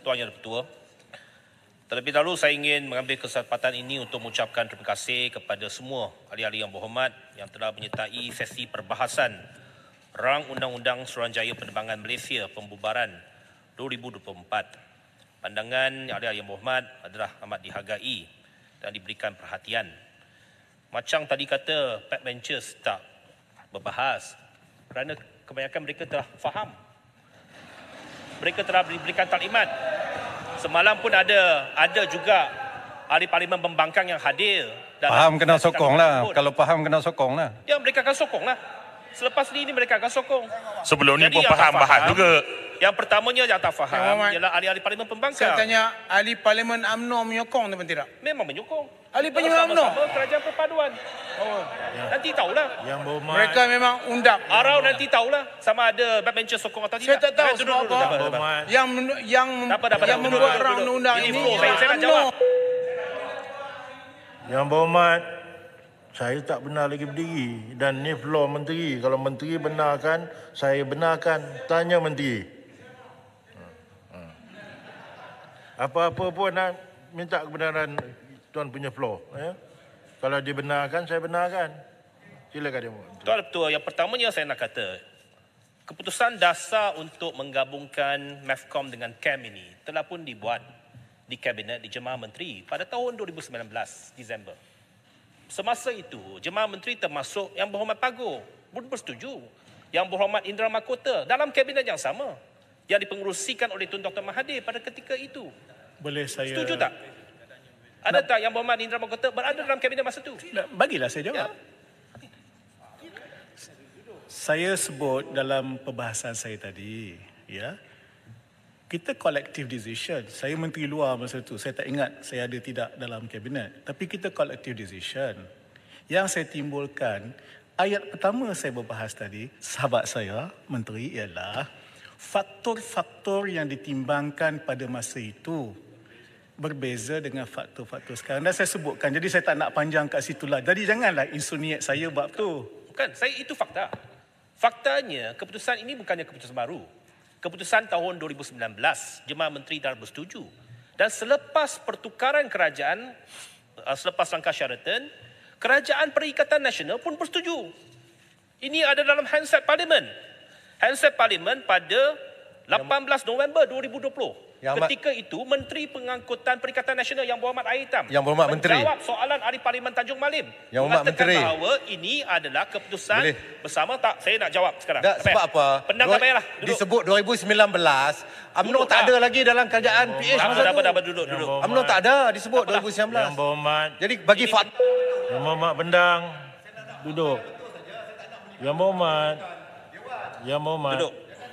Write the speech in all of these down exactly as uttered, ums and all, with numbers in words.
Tuan Yang Dipertua, terlebih dahulu saya ingin mengambil kesempatan ini untuk mengucapkan terima kasih kepada semua ahli-ahli yang berhormat yang telah menyertai sesi perbahasan Rang Undang-Undang Suruhanjaya Penerbangan Malaysia Pembubaran dua ribu dua puluh empat. Pandangan ahli-ahli yang berhormat adalah amat dihargai dan diberikan perhatian. Macam tadi kata, backbenchers tak berbahas kerana kebanyakan mereka telah faham. Mereka telah diberikan taklimat. Semalam pun ada ada juga ahli parlimen pembangkang yang hadir. Faham kena sokong lah. Kalau faham kena sokong lah. Ya, mereka akan sokong lah. Selepas ini mereka akan sokong. Sebelum ni Jadi pun faham bahas juga. Yang pertamanya yang tak faham Ya, ialah ahli-ahli parlimen pembangkang. Saya tanya, ahli parlimen U M N O menyokong atau tidak? Memang menyokong. Ahli parlimen U M N O? Sama-sama kerajaan perpaduan. Oh. Nanti tahulah. Yang berhormat. Mereka memang undang. Arau nanti tahulah sama ada backbencher sokong atau Saya tidak. tak tahu Eh, duduk, sebab duduk, apa. duduk, duduk, duduk. Yang yang Tak apa, tak apa, yang duduk, membuat duduk, rang duduk. undang-undang Ini ini flow, saya- saya nak U M N O. jawab. Yang berhormat, saya tak benar lagi berdiri. Dan ni floor menteri. Kalau menteri benarkan, saya benarkan. Tanya menteri. Apa-apa pun nak minta kebenaran tuan punya floor. Ya? Kalau dibenarkan, saya benarkan. Silakan dia. Tuan Ketua, yang pertamanya saya nak kata, keputusan dasar untuk menggabungkan MEFCOM dengan C A M ini telah pun dibuat di Kabinet di Jemaah Menteri pada tahun dua ribu sembilan belas, Disember. Semasa itu, Jemaah Menteri termasuk Yang Berhormat Pago pun bersetuju. Yang Berhormat Indra Mahkota dalam Kabinet yang sama yang dipengerusikan oleh Tun Doktor Mahathir pada ketika itu. Boleh saya... Setuju tak? Ada tak Yang Berhormat Indra Mahkota berada dalam Kabinet masa itu? Bagilah saya jawab. Ya. Saya sebut dalam perbahasan saya tadi, ya, kita collective decision. Saya menteri luar masa itu. Saya tak ingat saya ada tidak dalam kabinet. Tapi kita collective decision. Yang saya timbulkan, ayat pertama saya berbahas tadi, sahabat saya, menteri, ialah faktor-faktor yang ditimbangkan pada masa itu berbeza dengan faktor-faktor sekarang. Dan saya sebutkan, jadi saya tak nak panjang kat situlah. Jadi janganlah insinuate saya bab tu. Bukan, saya itu fakta. Faktanya, keputusan ini bukannya keputusan baru. Keputusan tahun dua ribu sembilan belas, Jemaah Menteri dah bersetuju. Dan selepas pertukaran kerajaan, selepas langkah Sheraton, Kerajaan Perikatan Nasional pun bersetuju. Ini ada dalam Hansard Parlimen. Hansard Parlimen pada lapan belas November dua ribu dua puluh. Yang Ketika itu, Menteri Pengangkutan Perikatan Nasional Yang Berhormat Air Hitam Yang Berhormat Menteri menjawab soalan ahli Parlimen Tanjung Malim. Yang Berhormat Menteri bahawa ini adalah keputusan Boleh. bersama. Tak, saya nak jawab sekarang. Tak, sebab apa? Pendang Dua- tak payahlah. Duduk. Disebut dua ribu sembilan belas, U M N O Duduk, tak tak. ada lagi dalam kerajaan P H Tak apa, masa tak tu. apa, tak apa, duduk, duduk. U M N O tak ada disebut dua ribu sembilan belas. Yang berhormat. Jadi bagi Ini- fakta. Yang berhormat Bendang. Duduk. Yang berhormat. Yang berhormat. Duduk.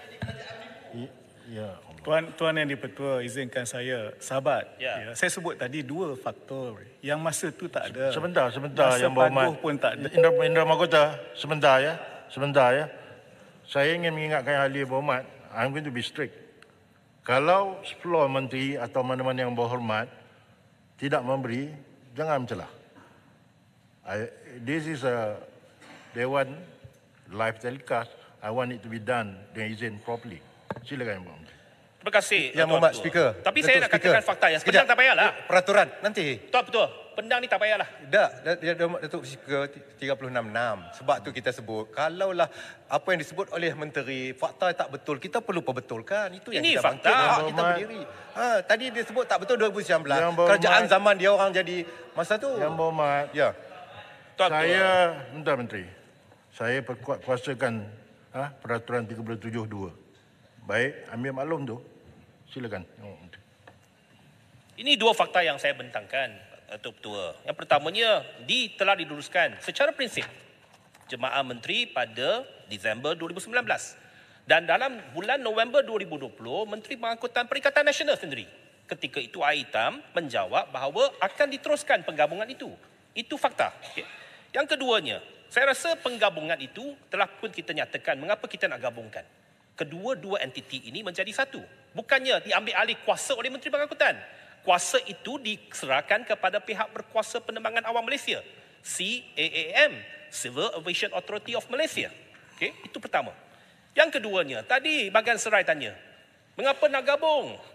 Ya. Tuan Tuan Yang Dipertua, izinkan saya, sahabat. Ya. Ya, saya sebut tadi dua faktor yang masa tu tak ada. Sebentar, sebentar Masa Yang berhormat. Paguh pun tak ada. Indra, Indra Mahkota, sebentar ya. Sebentar ya. Saya ingin mengingatkan ahli yang berhormat, I'm going to be strict. Kalau sepuluh menteri atau mana-mana yang berhormat tidak memberi, jangan mencelah. I, this is a Dewan live telecast. I want it to be done dengan izin properly. Silakan Yang Berhormat. Terima kasih. Yang Tuan Berhormat Ketua. Speaker. Tapi Datuk saya nak Speaker. katakan fakta yang Sekejap. pendang tak payahlah. Peraturan nanti. Tuan Ketua, pendang ni tak payahlah. Tak, dia Datuk Speaker tiga puluh enam enam. Sebab tu kita sebut, kalaulah apa yang disebut oleh menteri, fakta tak betul, kita perlu perbetulkan. Itu yang Ini kita fakta. bangkit, hak kita Berhormat. berdiri. Ha, tadi dia sebut tak betul dua ribu sembilan belas. Yang Berhormat. Kerajaan zaman dia orang jadi masa tu. Yang berhormat, Ya. Tuan Ketua. saya, bentar Menteri, saya perkuat kuasakan ha, peraturan tiga puluh tujuh dua. Baik, ambil maklum tu. Silakan. Oh, Menteri. Ini dua fakta yang saya bentangkan, Tuan Ketua. Yang pertamanya, di, telah diluruskan secara prinsip Jemaah Menteri pada Disember dua ribu sembilan belas. Dan dalam bulan November dua ribu dua puluh, Menteri Pengangkutan Perikatan Nasional sendiri, ketika itu Air Hitam menjawab bahawa akan diteruskan penggabungan itu. Itu fakta. Okay. Yang keduanya, saya rasa penggabungan itu telah pun kita nyatakan mengapa kita nak gabungkan. Kedua-dua entiti ini menjadi satu. Bukannya diambil alih kuasa oleh Menteri Pengangkutan. Kuasa itu diserahkan kepada pihak berkuasa penerbangan awam Malaysia, C A A M, Civil Aviation Authority of Malaysia. Okey, itu pertama. Yang keduanya, tadi bahagian serai tanya, mengapa nak gabung?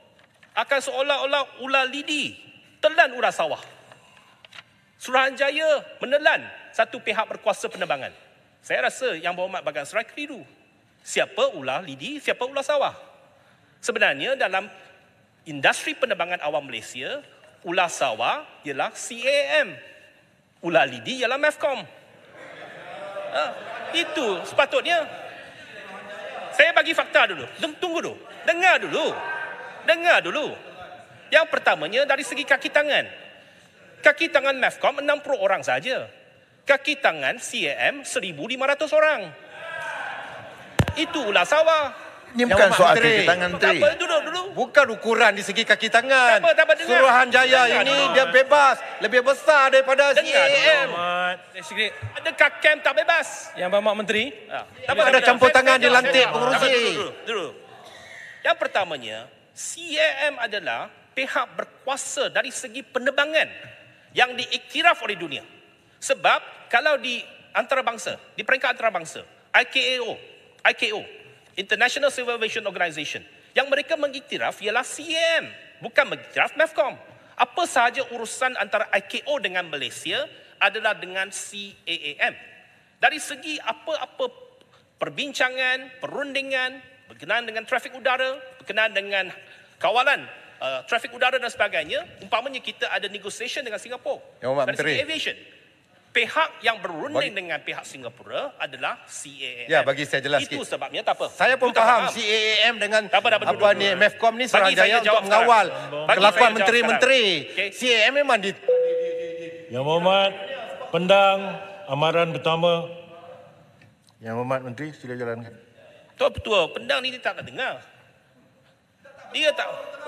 akan seolah-olah ular lidi telan ular sawah. Suruhanjaya menelan satu pihak berkuasa penerbangan. Saya rasa Yang Berhormat Bagan Serai keliru. Siapa ular lidi, siapa ular sawah? Sebenarnya dalam industri penerbangan awam Malaysia, ular sawah ialah C A M. Ular lidi ialah MEFCOM. Ha, itu sepatutnya. Saya bagi fakta dulu. Tunggu dulu. Dengar dulu. Dengar dulu. Yang pertamanya dari segi kaki tangan. Kaki tangan MEFCOM enam puluh orang saja. Kaki tangan C A M seribu lima ratus orang. Itu ular sawah. Ini Yang bukan Berhormat soal Menteri. kaki tangan, Tak Menteri. apa, duduk dulu. Bukan ukuran di segi kaki tangan. Tak apa, tak apa, dengar. Suruhanjaya Dengar ini dulu. dia bebas. Lebih besar daripada C Dengar A dulu. M. Sekretari, Adakah camp tak bebas? Yang Berhormat Menteri, Ha, Tak apa, ada campur Saya- tangan saya di jawab, lantik saya jawab. pengurusi. Tak apa, dulu, dulu, dulu. Yang pertamanya, C A M adalah pihak berkuasa dari segi penerbangan yang diiktiraf oleh dunia. Sebab kalau di antarabangsa, di peringkat antarabangsa, I K A O, I K O, International Civil Aviation Organization, yang mereka mengiktiraf ialah C A M, bukan mengiktiraf MEFCOM. Apa sahaja urusan antara I K O dengan Malaysia adalah dengan C A A M. Dari segi apa-apa perbincangan, perundingan berkenaan dengan trafik udara, berkenaan dengan kawalan uh, trafik udara dan sebagainya, umpamanya kita ada negotiation dengan Singapura. Yang Berhormat Dari segi Menteri. aviation. Pihak yang berunding Bagi- dengan pihak Singapura adalah C A A M. Ya, bagi saya jelas Itu sikit. sebabnya tak apa. Saya pun You tak faham C A A M dengan Tak apa, tak apa, apa duduk ni dulu. MEFCOM ni Bagi Suruhanjaya saya untuk jawab mengawal sekarang. Bagi kelakuan saya jawab menteri-menteri. sekarang. Okey. C A A M memang di Yang Berhormat Pendang amaran pertama. Yang Berhormat Menteri, sila jalankan. Tuan Ketua, pendang ni dia tak nak dengar. Dia tak...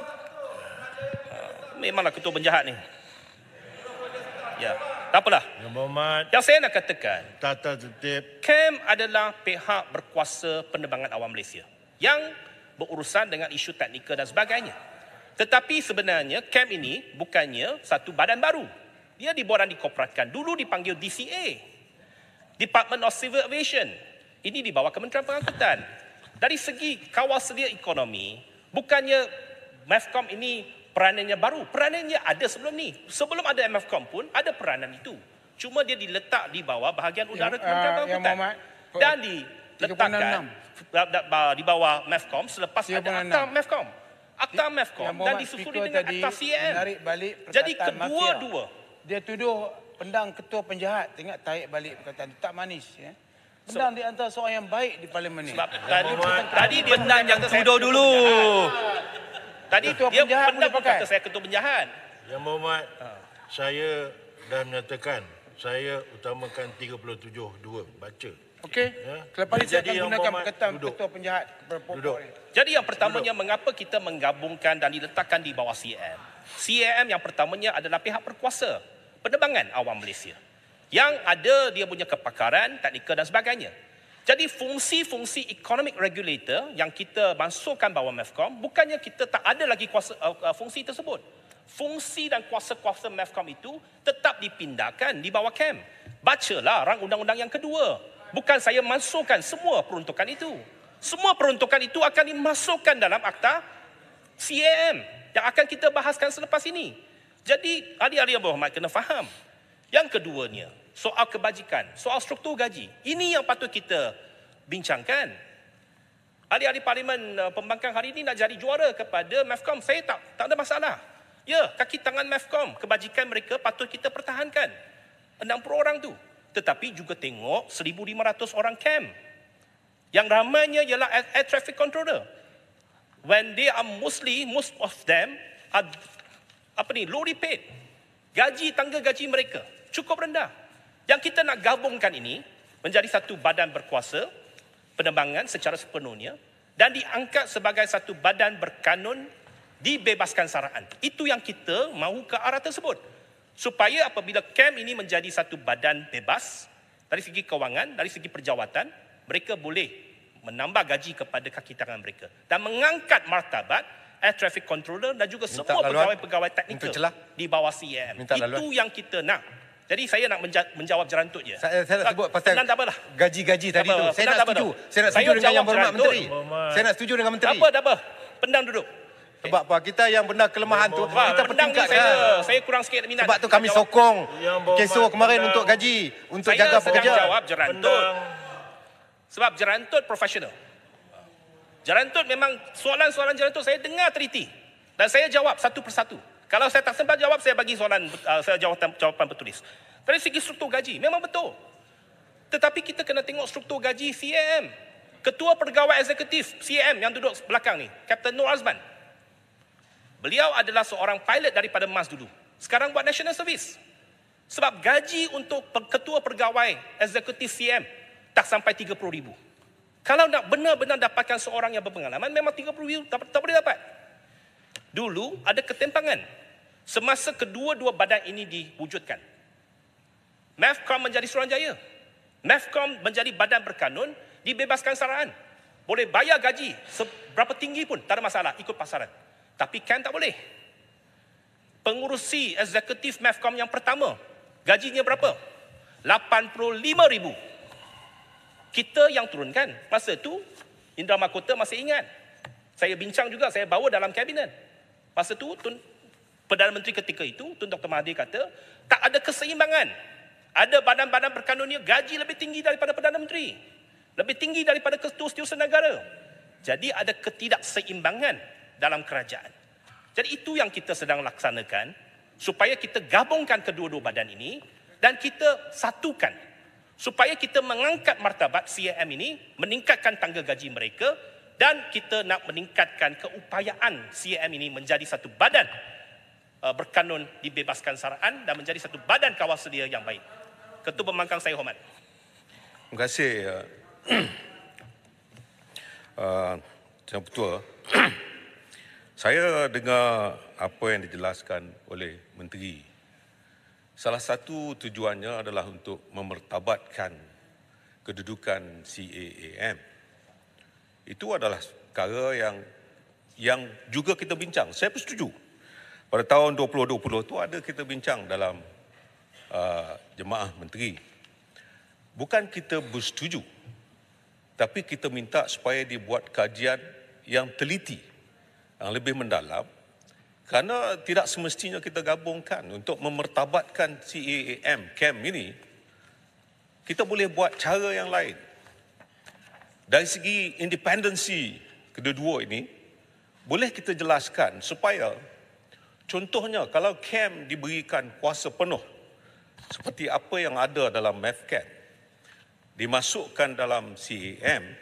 Ah, memanglah ketua penjahat ni. Ya, tak apalah. Yang Berhormat Yang saya nak katakan, tata tertib. C A M adalah pihak berkuasa penerbangan awam Malaysia yang berurusan dengan isu teknikal dan sebagainya. Tetapi sebenarnya C A M ini bukannya satu badan baru. Dia dibuat dan dikorporatkan. Dulu dipanggil D C A, Department of Civil Aviation. Ini di bawah Kementerian Pengangkutan. Dari segi kawal sedia ekonomi, bukannya MEFCOM ini peranannya baru. Peranannya ada sebelum ni. Sebelum ada MEFCOM pun ada peranan itu. Cuma dia diletak di bawah bahagian udara Yang, Kementerian uh, Yang Pengangkutan. Berhormat, Dan tiga puluh diletakkan enam. da- da- di bawah MEFCOM selepas tiga ada puluh akta enam. MEFCOM. Akta MEFCOM Yang dan Berhormat disusuli Speaker dengan tadi akta C A M. menarik balik Jadi perkataan kedua-dua. mafia. Dia tuduh Pendang ketua penjahat. Tengok tarik balik perkataan itu. Tak manis. Ya. Pendang di antara seorang yang baik di parlimen ni. Sebab tadi, tadi dia Pendang bukan yang kata saya tuduh ketua dulu. penjahat. Tadi Ketua dia penjahat pendang boleh pun pakai. kata saya ketua penjahat. Yang Berhormat, saya dah menyatakan saya utamakan tiga puluh tujuh dua baca. Okey. Ya. Selepas ini saya Jadi akan Yang gunakan Berhormat, perkataan duduk. ketua penjahat berpokok Duduk. ni. Jadi yang pertamanya mengapa kita menggabungkan dan diletakkan di bawah C A M. C A M yang pertamanya adalah pihak berkuasa penerbangan awam Malaysia. Yang ada dia punya kepakaran, teknikal dan sebagainya. Jadi fungsi-fungsi economic regulator yang kita masukkan bawah MEFCOM, bukannya kita tak ada lagi kuasa, uh, uh, fungsi tersebut. Fungsi dan kuasa-kuasa MEFCOM itu tetap dipindahkan di bawah C A M. Bacalah rang undang-undang yang kedua. Bukan saya masukkan semua peruntukan itu. Semua peruntukan itu akan dimasukkan dalam akta C A M yang akan kita bahaskan selepas ini. Jadi ahli-ahli yang berhormat kena faham. Yang keduanya, soal kebajikan, soal struktur gaji. Ini yang patut kita bincangkan. Ahli-ahli parlimen uh, pembangkang hari ini nak jadi juara kepada MEFCOM. Saya tak tak ada masalah. Ya, kaki tangan MEFCOM, kebajikan mereka patut kita pertahankan. enam puluh orang tu. Tetapi juga tengok seribu lima ratus orang C A M. Yang ramainya ialah air, air traffic controller. When they are mostly, most of them are apa ni, lowly paid. Gaji, tangga gaji mereka cukup rendah. Yang kita nak gabungkan ini menjadi satu badan berkuasa penerbangan secara sepenuhnya dan diangkat sebagai satu badan berkanun dibebaskan saraan. Itu yang kita mahu ke arah tersebut. Supaya apabila C A M ini menjadi satu badan bebas dari segi kewangan, dari segi perjawatan, mereka boleh menambah gaji kepada kaki tangan mereka dan mengangkat martabat air traffic controller dan juga Minta semua laluan pegawai-pegawai teknikal untuk celah. di bawah C A M. Minta Itu laluan. yang kita nak. Jadi saya nak menja- menjawab jerantut je. Saya, saya nak sebut pasal Pendang tak apalah. gaji-gaji tadi Tak apa, tu. Saya pendang nak tak apa setuju. dah. Saya nak Saya setuju dengan jawab Yang Berhormat jerantut. Menteri. Saya nak setuju dengan Tak Menteri. apa, tak apa. Pendang duduk. Sebab apa? Kita yang benar kelemahan tu Wah, kita rendang ni pertingkatkan. saya, saya kurang sikit minat. Sebab tu kami Jawab. sokong Yang berhormat Kesor kemarin Pendang. untuk gaji, untuk Saya jaga sedang pekerja. jawab jerantut. Sebab jerantut profesional. Jerantut memang soalan-soalan jerantut saya dengar teliti. Dan saya jawab satu persatu. Kalau saya tak sempat jawab, saya bagi soalan, uh, saya jawapan, jawapan bertulis. Dari segi struktur gaji, memang betul. Tetapi kita kena tengok struktur gaji C A M. Ketua Pegawai Eksekutif C A M yang duduk belakang ni, Kapten Nur Azman. Beliau adalah seorang pilot daripada M A S dulu. Sekarang buat National Service. Sebab gaji untuk Ketua Pegawai Eksekutif C A M tak sampai tiga puluh ribu. Kalau nak benar-benar dapatkan seorang yang berpengalaman, memang tiga puluh ribu tak, tak boleh dapat. Dulu ada ketimpangan. Semasa kedua-dua badan ini diwujudkan. MEFCOM menjadi Suruhanjaya. MEFCOM menjadi badan berkanun, dibebaskan saraan. Boleh bayar gaji seberapa tinggi pun, tak ada masalah, ikut pasaran. Tapi C A M tak boleh. Pengurusi eksekutif MEFCOM yang pertama, gajinya berapa? lapan puluh lima ribu. Kita yang turunkan. Masa tu, Indra Mahkota masih ingat. Saya bincang juga, saya bawa dalam kabinet. Masa tu, Tun, Perdana Menteri ketika itu, Tun Doktor Mahathir kata, tak ada keseimbangan. Ada badan-badan berkanunnya gaji lebih tinggi daripada Perdana Menteri. Lebih tinggi daripada Ketua Setiausaha Negara. Jadi ada ketidakseimbangan dalam kerajaan. Jadi itu yang kita sedang laksanakan, supaya kita gabungkan kedua-dua badan ini, dan kita satukan. Supaya kita mengangkat martabat C A M ini, meningkatkan tangga gaji mereka, dan kita nak meningkatkan keupayaan C A M ini menjadi satu badan uh, berkanun, dibebaskan saraan, dan menjadi satu badan kawal sedia yang baik. Ketua Pembangkang saya hormat. Terima kasih uh, uh, Tuan Ketua. Saya dengar apa yang dijelaskan oleh Menteri. Salah satu tujuannya adalah untuk memertabatkan kedudukan C A A M. Itu adalah perkara yang yang juga kita bincang. Saya pun setuju. Pada tahun dua ribu dua puluh itu ada kita bincang dalam uh, Jemaah Menteri. Bukan kita bersetuju, tapi kita minta supaya dibuat kajian yang teliti, yang lebih mendalam. Kerana tidak semestinya kita gabungkan untuk memertabatkan C A A M, C A M ini, kita boleh buat cara yang lain. Dari segi independensi kedua-dua ini, boleh kita jelaskan supaya, contohnya kalau C A M diberikan kuasa penuh, seperti apa yang ada dalam MEFCAT, dimasukkan dalam C A M,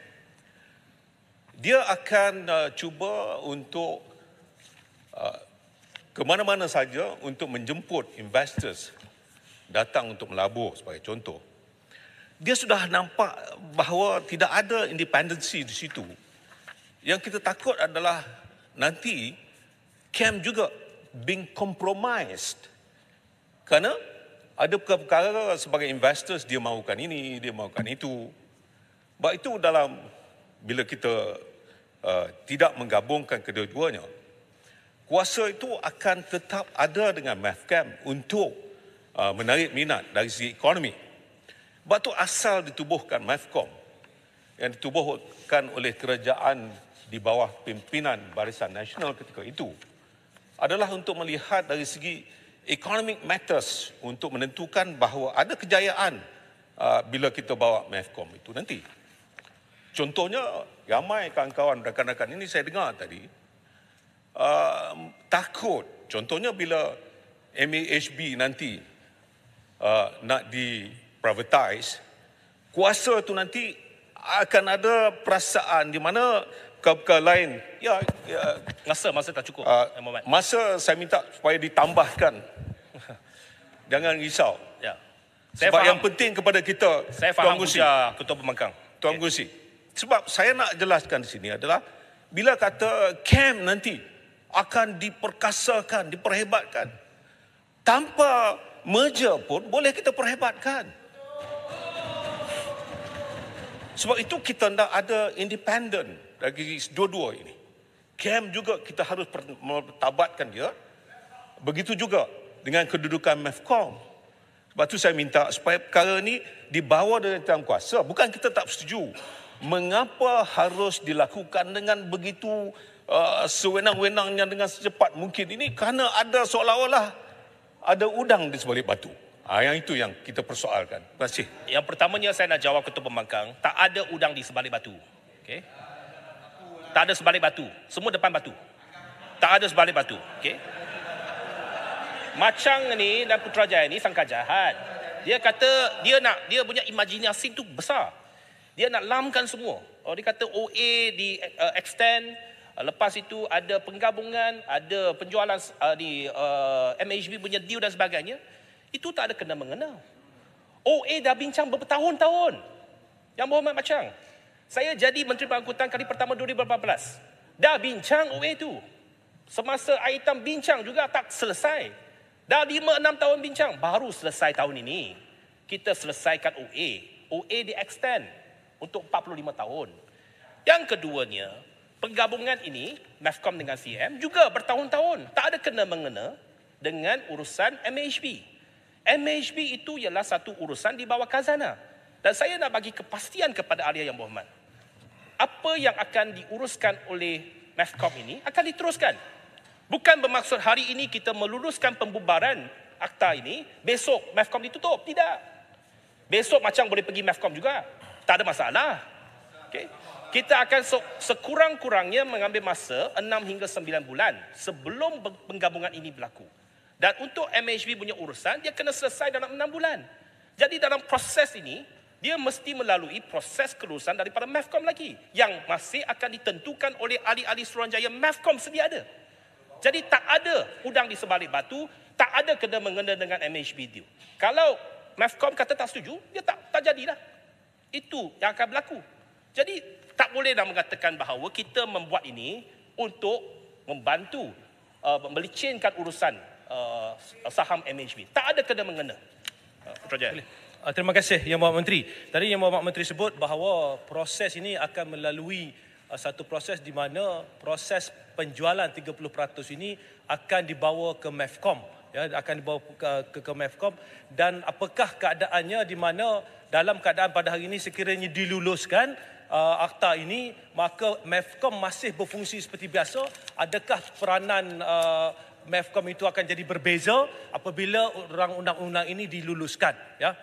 dia akan uh, cuba untuk uh, ke mana-mana saja untuk menjemput investors datang untuk melabur sebagai contoh. Dia sudah nampak bahawa tidak ada independensi di situ. Yang kita takut adalah nanti C A M juga being compromised. Kerana ada perkara-perkara sebagai investors dia mahukan ini, dia mahukan itu. Sebab itu dalam bila kita uh, tidak menggabungkan kedua-duanya, kuasa itu akan tetap ada dengan MEFCAM untuk uh, menarik minat dari segi ekonomi. Sebab itu asal ditubuhkan MEFCOM yang ditubuhkan oleh kerajaan di bawah pimpinan Barisan Nasional ketika itu adalah untuk melihat dari segi economic matters untuk menentukan bahawa ada kejayaan uh, bila kita bawa MEFCOM itu nanti. Contohnya, ramai kawan-kawan rakan-rakan ini saya dengar tadi, Uh, takut, contohnya bila M A H B nanti uh, nak di-privatize, kuasa itu nanti akan ada perasaan di mana perkara lain, ya, ya Masa, masa tak cukup. uh, Muhammad. masa saya minta supaya ditambahkan. Jangan risau. Ya. Saya Sebab faham. yang penting kepada kita, Saya Tuan faham Gusi, ujar Ketua Pembangkang. Tuan Okey. Gusi. Sebab saya nak jelaskan di sini adalah bila kata C A M nanti akan diperkasakan, diperhebatkan. Tanpa merger pun boleh kita perhebatkan. Sebab itu kita nak ada independen dari dua-dua ini. C A M juga kita harus mertabatkan dia. Begitu juga dengan kedudukan MEFCOM. Sebab itu saya minta supaya perkara ini dibawa dari dalam kuasa. Bukan kita tak setuju. Mengapa harus dilakukan dengan begitu uh, sewenang-wenangnya dengan secepat mungkin. Ini kerana ada seolah-olah ada udang di sebalik batu. Ha, yang itu yang kita persoalkan. Terima kasih. Yang pertamanya saya nak jawab Ketua Pembangkang, tak ada udang di sebalik batu. Okey. Tak ada sebalik batu. Semua depan batu. Tak ada sebalik batu. Okey. Macang ni dan Putrajaya ni sangka jahat. Dia kata dia nak dia punya imajinasi tu besar. Dia nak lamkan semua. Oh, dia kata O A di uh, extend, uh, lepas itu ada penggabungan, ada penjualan uh, di uh, M H B punya deal dan sebagainya. Itu tak ada kena mengena. O A dah bincang bertahun-tahun. Yang Berhormat Macang, saya jadi Menteri Pengangkutan kali pertama dua ribu lapan belas. Dah bincang O A tu. Semasa Aitam bincang juga tak selesai. Dah lima enam tahun bincang, baru selesai tahun ini. Kita selesaikan O A. O A di extend untuk empat puluh lima tahun. Yang keduanya, penggabungan ini, MEFCOM dengan C M, juga bertahun-tahun. Tak ada kena-mengena dengan urusan M H B. M H B itu ialah satu urusan di bawah khazanah. Dan saya nak bagi kepastian kepada ahli yang berhormat. Apa yang akan diuruskan oleh MEFCOM ini akan diteruskan. Bukan bermaksud hari ini kita meluluskan pembubaran akta ini, besok MEFCOM ditutup. Tidak. Besok macam boleh pergi MEFCOM juga. Tak ada masalah. Okay. Kita akan sekurang-kurangnya mengambil masa enam hingga sembilan bulan sebelum penggabungan ini berlaku. Dan untuk M H B punya urusan, dia kena selesai dalam enam bulan. Jadi dalam proses ini, dia mesti melalui proses kelulusan daripada MEFCOM lagi. Yang masih akan ditentukan oleh ahli-ahli Suruhanjaya MEFCOM sedia ada. Jadi tak ada udang di sebalik batu, tak ada kena-mengena dengan M H B deal. Kalau MEFCOM kata tak setuju, dia tak tak jadilah. Itu yang akan berlaku. Jadi tak boleh dah mengatakan bahawa kita membuat ini untuk membantu uh, melicinkan urusan uh, saham M H B. Tak ada kena-mengena. Uh, Putrajaya. Uh, terima kasih Yang Berhormat Menteri. Tadi Yang Berhormat Menteri sebut bahawa proses ini akan melalui uh, satu proses di mana proses penjualan tiga puluh peratus ini akan dibawa ke MEFCOM, ya, akan dibawa ke, ke, ke MEFCOM. Dan apakah keadaannya di mana dalam keadaan pada hari ini sekiranya diluluskan uh, akta ini, maka MEFCOM masih berfungsi seperti biasa? Adakah peranan uh, MEFCOM itu akan jadi berbeza apabila rang undang-undang ini diluluskan? Ya.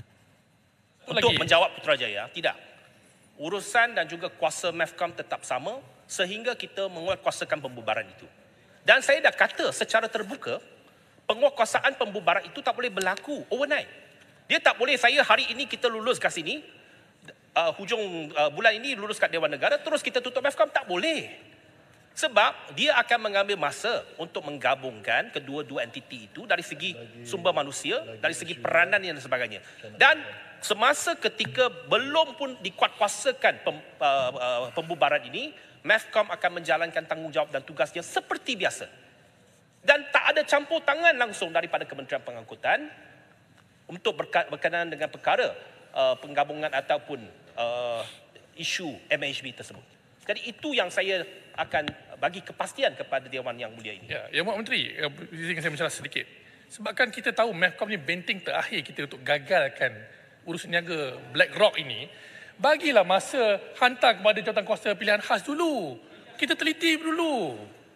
Untuk Lagi. menjawab Putrajaya, tidak. Urusan dan juga kuasa MEFCOM tetap sama sehingga kita menguatkuasakan pembubaran itu. Dan saya dah kata secara terbuka, penguatkuasaan pembubaran itu tak boleh berlaku overnight. Dia tak boleh saya hari ini kita lulus kat sini, uh, hujung uh, bulan ini lulus kat Dewan Negara, terus kita tutup MEFCOM. Tak boleh. Sebab dia akan mengambil masa untuk menggabungkan kedua-dua entiti itu dari segi sumber manusia, dari segi peranan dan sebagainya. Dan semasa ketika belum pun dikuatkuasakan pem, uh, uh, pembubaran ini, MEFCOM akan menjalankan tanggungjawab dan tugasnya seperti biasa. Dan tak ada campur tangan langsung daripada Kementerian Pengangkutan untuk berkenaan dengan perkara uh, penggabungan ataupun uh, isu M H B tersebut. Jadi itu yang saya akan bagi kepastian kepada Dewan Yang Mulia ini. Ya, Yang Berhormat Menteri, izinkan saya mencelah sedikit. Sebabkan kita tahu MEFCOM ni benteng terakhir kita untuk gagalkan urusan niaga BlackRock ini, bagilah masa hantar kepada jawatankuasa pilihan khas dulu. Kita teliti dulu.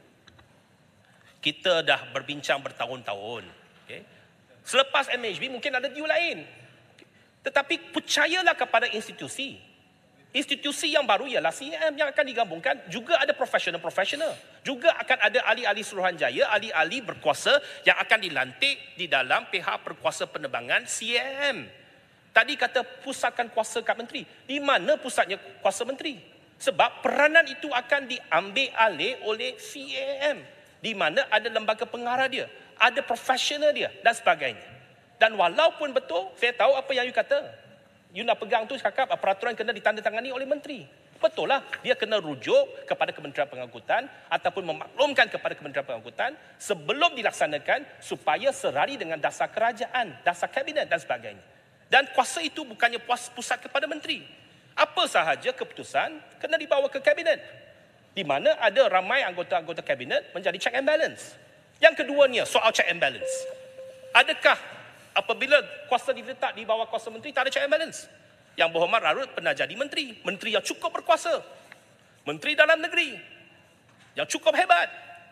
Kita dah berbincang bertahun-tahun. Okay. Selepas M H B mungkin ada deal lain. Tetapi percayalah kepada institusi. Institusi yang baru ialah C M yang akan digabungkan. Juga ada profesional-profesional. Juga akan ada ahli-ahli Suruhanjaya, ahli-ahli berkuasa yang akan dilantik di dalam pihak berkuasa penerbangan C M. Tadi kata pusatkan kuasa kat menteri. Di mana pusatnya kuasa menteri? Sebab peranan itu akan diambil alih oleh C A M. Di mana ada lembaga pengarah dia, ada profesional dia dan sebagainya. Dan walaupun betul, saya tahu apa yang you kata. You nak pegang tu cakap peraturan kena ditandatangani oleh menteri. Betul lah, dia kena rujuk kepada Kementerian Pengangkutan ataupun memaklumkan kepada Kementerian Pengangkutan sebelum dilaksanakan supaya serari dengan dasar kerajaan, dasar kabinet dan sebagainya. Dan kuasa itu bukannya puas pusat kepada menteri. Apa sahaja keputusan kena dibawa ke kabinet. Di mana ada ramai anggota-anggota kabinet menjadi check and balance. Yang keduanya, soal check and balance. Adakah apabila kuasa diletak di bawah kuasa menteri, tak ada check and balance? Yang Berhormat Rarut pernah jadi menteri. Menteri yang cukup berkuasa. Menteri dalam negeri. yang cukup hebat.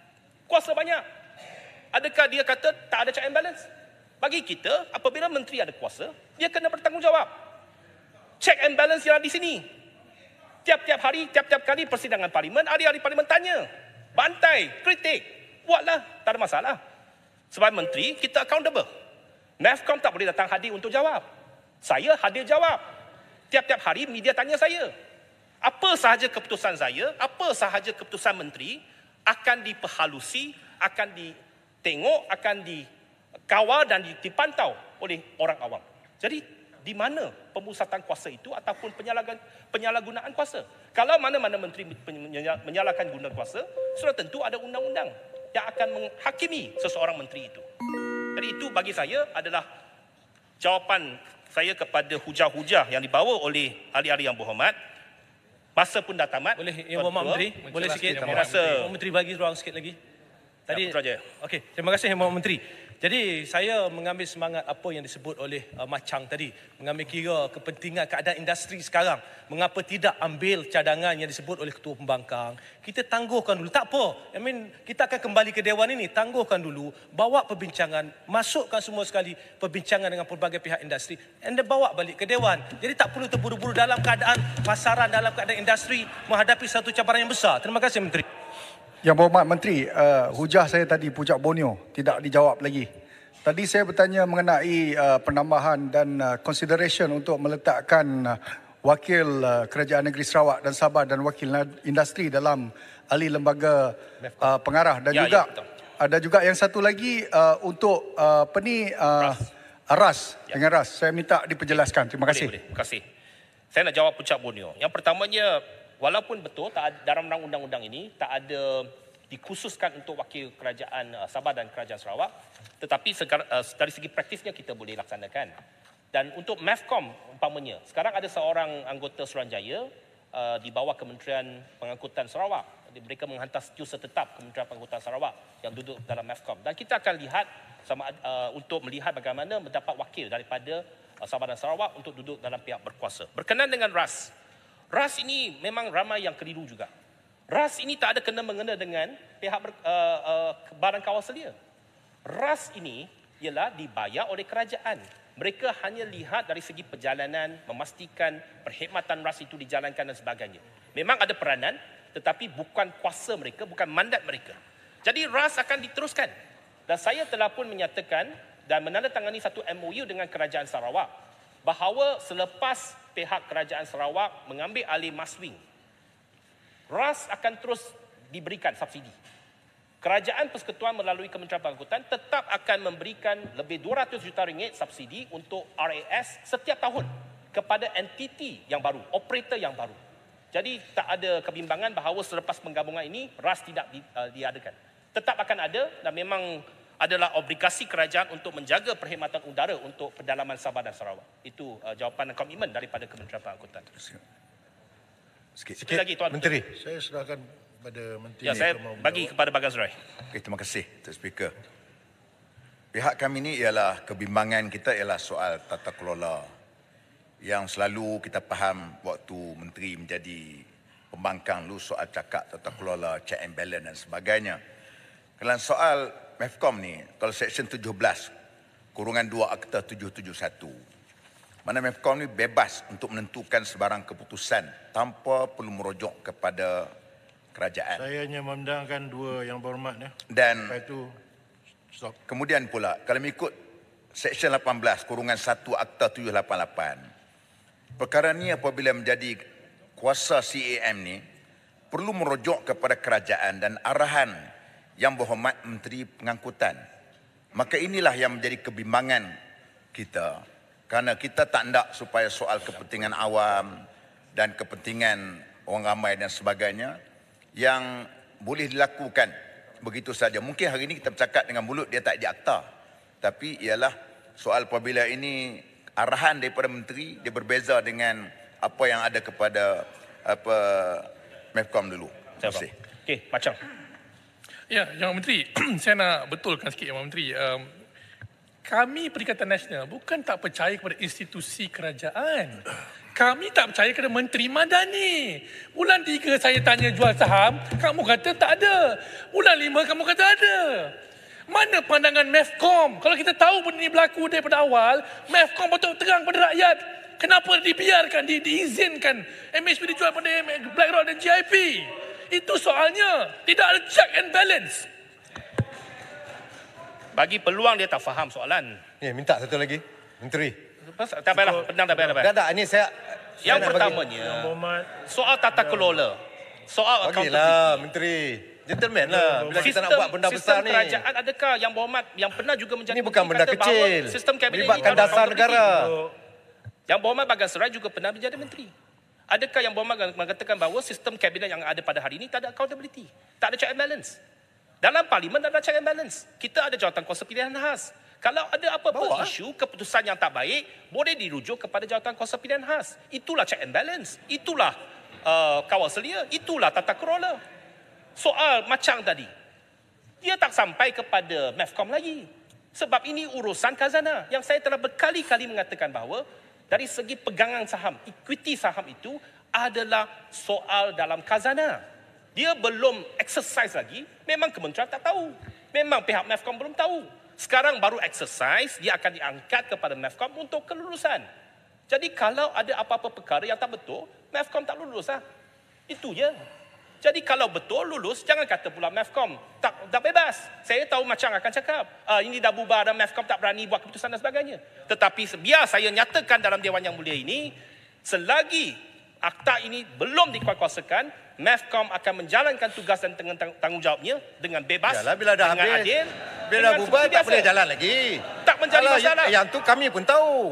Kuasa banyak. Adakah dia kata tak ada check and balance? Bagi kita, apabila menteri ada kuasa, dia kena bertanggungjawab. Check and balance yang ada di sini. Tiap-tiap hari, tiap-tiap kali persidangan parlimen, ahli-ahli parlimen tanya, bantai, kritik, buatlah, tak ada masalah. Sebab menteri, kita accountable. MEFCOM tak boleh datang hadir untuk jawab. Saya hadir jawab. Tiap-tiap hari media tanya saya. Apa sahaja keputusan saya, apa sahaja keputusan menteri akan diperhalusi, akan ditengok, akan dikawal dan dipantau oleh orang awam. Jadi di mana pemusatan kuasa itu ataupun penyalahgunaan kuasa? Kalau mana-mana menteri menyalahkan guna kuasa, sudah tentu ada undang-undang yang akan menghakimi seseorang menteri itu. Jadi itu bagi saya adalah jawapan saya kepada hujah-hujah yang dibawa oleh ahli-ahli yang berhormat. Masa pun dah tamat. Boleh Yang Berhormat Menteri, boleh sikit. Saya rasa Menteri bagi ruang sikit lagi. Tadi ya, okey, terima kasih Yang Berhormat Menteri. Jadi saya mengambil semangat apa yang disebut oleh uh, Macang tadi, mengambil kira kepentingan keadaan industri sekarang. Mengapa tidak ambil cadangan yang disebut oleh Ketua Pembangkang? Kita tangguhkan dulu. Tak apa. I mean, kita akan kembali ke Dewan ini, tangguhkan dulu, bawa perbincangan, masukkan semua sekali perbincangan dengan pelbagai pihak industri, and then bawa balik ke Dewan. Jadi tak perlu terburu-buru dalam keadaan pasaran, dalam keadaan industri menghadapi satu cabaran yang besar. Terima kasih Menteri. Yang Berhormat Menteri, uh, hujah saya tadi Puncak Borneo tidak dijawab lagi. Tadi saya bertanya mengenai uh, penambahan dan uh, consideration untuk meletakkan uh, wakil uh, Kerajaan Negeri Sarawak dan Sabah dan wakil industri dalam ahli lembaga uh, pengarah dan ya, juga ya, ada juga yang satu lagi uh, untuk uh, apa ni uh, RAS, RAS ya. Dengan RAS. Saya minta diperjelaskan. Terima kasih. Boleh, boleh. Terima kasih. Saya nak jawab Puncak Borneo. Yang pertamanya, walaupun betul tak ada, dalam undang-undang ini tak ada dikhususkan untuk wakil kerajaan uh, Sabah dan kerajaan Sarawak, tetapi segar, uh, dari segi praktisnya kita boleh laksanakan. Dan untuk MEFCOM umpamanya, sekarang ada seorang anggota Suruhanjaya uh, di bawah Kementerian Pengangkutan Sarawak. Mereka menghantar setiausaha tetap Kementerian Pengangkutan Sarawak yang duduk dalam MEFCOM. Dan kita akan lihat sama uh, untuk melihat bagaimana mendapat wakil daripada uh, Sabah dan Sarawak untuk duduk dalam pihak berkuasa. Berkenaan dengan RAS, RAS ini memang ramai yang keliru juga. RAS ini tak ada kena-mengena dengan pihak ber, uh, uh, barang kawal selia. RAS ini ialah dibayar oleh kerajaan. Mereka hanya lihat dari segi perjalanan, memastikan perkhidmatan RAS itu dijalankan dan sebagainya. Memang ada peranan, tetapi bukan kuasa mereka, bukan mandat mereka. Jadi RAS akan diteruskan. Dan saya telah pun menyatakan dan menandatangani satu M O U dengan Kerajaan Sarawak bahawa selepas pihak Kerajaan Sarawak mengambil alih Maswing, RAS akan terus diberikan subsidi. Kerajaan Persekutuan melalui Kementerian Pengangkutan tetap akan memberikan lebih dua ratus juta ringgit subsidi untuk R A S setiap tahun kepada entiti yang baru, operator yang baru. Jadi tak ada kebimbangan bahawa selepas penggabungan ini RAS tidak di, uh, diadakan. Tetap akan ada dan memang adalah obligasi kerajaan untuk menjaga perkhidmatan udara untuk pedalaman Sabah dan Sarawak. Itu uh, jawapan dan komitmen daripada Kementerian Pengangkutan. Sikit, Sikit lagi Tuan Menteri. Saya serahkan pada Menteri. Ya, saya bagi kepada Bagas Rai. Okay, terima kasih, Tuan Speaker. Pihak kami ini ialah kebimbangan kita ialah soal tata kelola yang selalu kita faham waktu Menteri menjadi pembangkang dulu soal cakap tata kelola, check and balance dan sebagainya. Dalam soal MEFCOM ni, kalau Seksyen tujuh belas, kurungan dua Akta tujuh tujuh satu, mana MEFCOM ni bebas untuk menentukan sebarang keputusan tanpa perlu merujuk kepada kerajaan. Saya hanya memandangkan dua yang berhormat ya. Dan Lepas itu stop. Kemudian pula, kalau mengikut Seksyen lapan belas, kurungan satu Akta tujuh lapan lapan, perkara ni apabila menjadi kuasa C A M ni, perlu merujuk kepada kerajaan dan arahan yang berhormat Menteri Pengangkutan. Maka inilah yang menjadi kebimbangan kita. Kerana kita tak nak supaya soal kepentingan awam dan kepentingan orang ramai dan sebagainya yang boleh dilakukan begitu saja. Mungkin hari ini kita bercakap dengan mulut dia tak ada akta. Tapi ialah soal apabila ini arahan daripada menteri dia berbeza dengan apa yang ada kepada apa MEFCOM dulu. Terima kasih. Okey, Macam. Ya, Yang Menteri, saya nak betulkan sikit Yang Menteri. Um, kami Perikatan Nasional bukan tak percaya kepada institusi kerajaan. Kami tak percaya kepada Menteri Madani. Bulan tiga saya tanya jual saham, kamu kata tak ada. Bulan lima kamu kata ada. Mana pandangan MEFCOM? Kalau kita tahu benda ini berlaku daripada awal, MEFCOM betul terang pada rakyat. Kenapa dibiarkan, di, diizinkan M H P dijual pada BlackRock dan G I P? Itu soalnya. Tidak ada check and balance. Bagi peluang dia tak faham soalan. Ni minta satu lagi. Menteri. Tak payahlah, pendang tak payah. Tak tak, ni saya... Yang saya pertamanya, soal tata kelola. Soal accountability. Bagilah, Menteri. Gentleman lah. Bila kita nak buat benda besar ni. Sistem kerajaan adakah yang berhormat, yang pernah juga menjadi... Ini bukan benda kecil. Sistem kabinet melibatkan ini dasar negara. Yang berhormat Bagan Serai juga pernah menjadi menteri. Adakah yang berhormat mengatakan bahawa sistem kabinet yang ada pada hari ini tak ada accountability? Tak ada check and balance. Dalam parlimen tak ada check and balance. Kita ada jawatan kuasa pilihan khas. Kalau ada apa-apa Bawa. isu, keputusan yang tak baik, boleh dirujuk kepada jawatan kuasa pilihan khas. Itulah check and balance. Itulah uh, kawal selia. Itulah tata kelola. Soal macam tadi, dia tak sampai kepada MEFCOM lagi. Sebab ini urusan khazanah. Yang saya telah berkali-kali mengatakan bahawa dari segi pegangan saham, equity saham itu adalah soal dalam khazanah. Dia belum exercise lagi, memang kementerian tak tahu. Memang pihak MEFCOM belum tahu. Sekarang baru exercise, dia akan diangkat kepada MEFCOM untuk kelulusan. Jadi kalau ada apa-apa perkara yang tak betul, MEFCOM tak lulus lah. Itu je. Jadi kalau betul lulus, jangan kata pula MEFCOM tak, tak bebas. Saya tahu macam akan cakap, ah, ini dah bubar dan MEFCOM tak berani buat keputusan dan sebagainya. Tetapi biar saya nyatakan dalam Dewan Yang Mulia ini, selagi akta ini belum dikuatkuasakan, MEFCOM akan menjalankan tugas dan tanggungjawabnya dengan bebas, Yalah, bila dah dengan habis, adil, bila dah bubar tak boleh jalan lagi. Tak menjadi Alah, masalah. Yang tu kami pun tahu.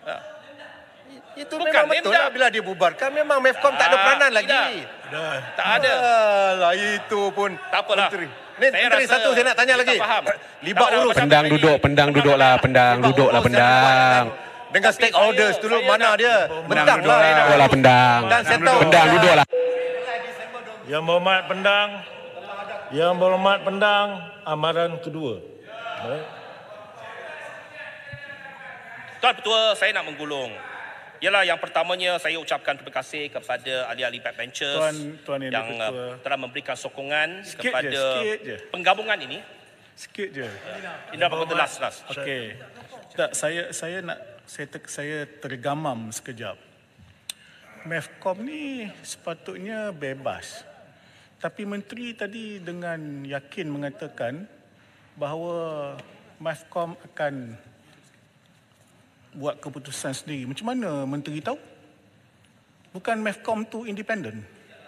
Itu Bukan, memang betul memang. lah bila dia bubarkan. Memang MEFCOM tak ada Ah, peranan tidak. lagi. Tak ada. Alah, itu pun. Tak apalah. Menteri. Ni, Saya Menteri, rasa satu saya nak tanya kita lagi. faham. Libat Tak, urus. macam Pendang tadi. duduk, pendang duduklah, pendang Libat duduklah, urus yang pendang. libat dengan Tapi stakeholders saya- dulu, saya mana nak- dia? Pendang Bentang duduk, lah. duduklah, pendang. Dan saya tahu. Pendang duduklah. Yang berhormat pendang, yang berhormat pendang, amaran kedua. Baik. Tuan Ketua, saya nak menggulung. Ialah yang pertamanya saya ucapkan terima kasih kepada ahli-ahli backbenchers Tuan- Tuan Yang yang Ketua. uh, telah memberikan sokongan Sikit je, kepada sikit je. penggabungan ini. Sikit je. Ini dapat kata last last. Okey. Tak, saya saya nak saya ter, saya tergamam sekejap. MEFCOM ni sepatutnya bebas. Tapi menteri tadi dengan yakin mengatakan bahawa MEFCOM akan buat keputusan sendiri. Macam mana menteri tahu? Bukan MEFCOM tu independen.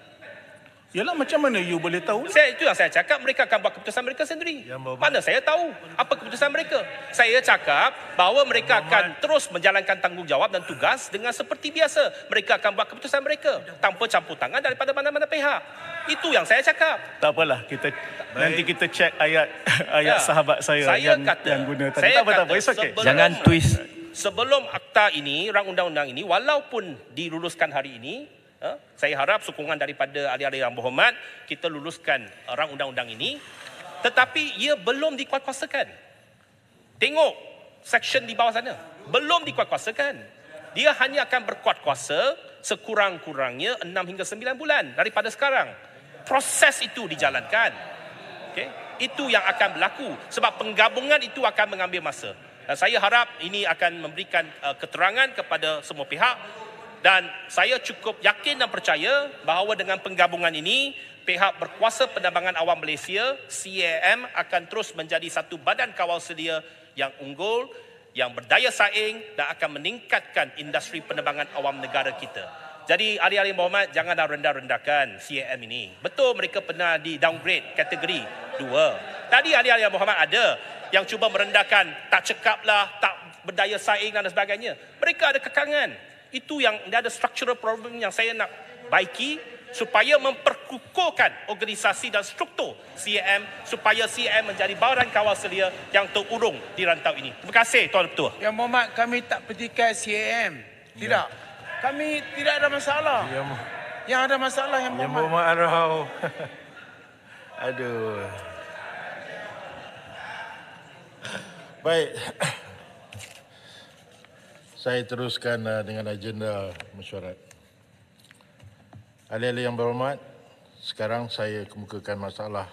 Yalah, macam mana you boleh tahu? Saya, itu yang saya cakap, mereka akan buat keputusan mereka sendiri. Mana saya tahu apa keputusan mereka. Saya cakap bahawa mereka akan terus menjalankan tanggungjawab dan tugas dengan seperti biasa. Mereka akan buat keputusan mereka tanpa campur tangan daripada mana-mana pihak. Itu yang saya cakap. Tak apalah, kita nanti kita cek ayat ayat Ya, sahabat saya, saya yang kata, yang guna tadi. saya Tak apa, tak kata apa. It's okay. sebelum- Jangan twist. Sebelum akta ini, rang undang-undang ini, walaupun diluluskan hari ini, eh, saya harap sokongan daripada ahli-ahli yang berhormat, kita luluskan eh, rang undang-undang ini, tetapi ia belum dikuatkuasakan. Tengok section di bawah sana. Belum dikuatkuasakan. Dia hanya akan berkuat kuasa sekurang-kurangnya enam hingga sembilan bulan daripada sekarang. Proses itu dijalankan. Okay? Itu yang akan berlaku. Sebab penggabungan itu akan mengambil masa. Dan saya harap ini akan memberikan uh, keterangan kepada semua pihak. Dan saya cukup yakin dan percaya bahawa dengan penggabungan ini, pihak berkuasa penerbangan awam Malaysia, C A M, akan terus menjadi satu badan kawal sedia yang unggul, yang berdaya saing dan akan meningkatkan industri penerbangan awam negara kita. Jadi ahli-ahli yang berhormat, janganlah rendah-rendahkan C A M ini. Betul mereka pernah di downgrade kategori dua. Tadi ahli-ahli yang berhormat ada yang cuba merendahkan, tak cekaplah, tak berdaya saing dan sebagainya. Mereka ada kekangan. Itu yang dia ada structural problem yang saya nak baiki supaya memperkukuhkan organisasi dan struktur C A M supaya C A M menjadi badan kawal selia yang terurung di rantau ini. Terima kasih Tuan Ketua. Yang Mohd, kami tak petikai C A M. Tidak. Ya. Kami tidak ada masalah. Ya, Yang ada masalah yang yang Mohd. berhormat Arau. Aduh. Baik. Saya teruskan uh, dengan agenda mesyuarat. Ahli-ahli yang berhormat, sekarang saya kemukakan masalah